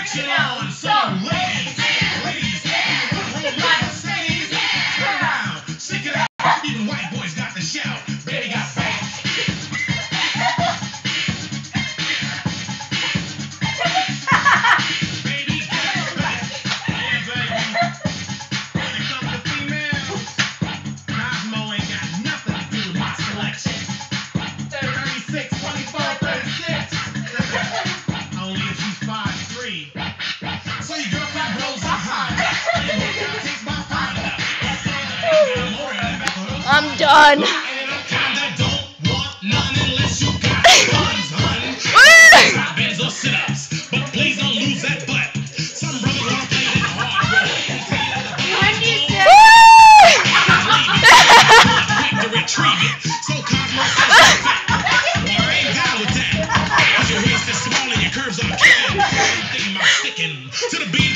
action on. So ladies, turn around, stick it out. Even white boys got the shout. Baby got bangs. Baby got bangs. Yeah, baby. When it comes to females, Cosmo ain't got nothing to do with my selection. 36, 24, 36. Only if she's 5'3". So your girlfriend blows a Honda. Takes my Honda. I'm done. And I'm kinda don't want none unless you got guns, hun. Benz or sit-ups, but please don't lose that butt. Some brothers wanna play that hard road. Quick to retrieve it. So Cosmo says, well, I ain't down with that. Cause your waist is small and your curves are killing. I'm thinking about sticking to the beat.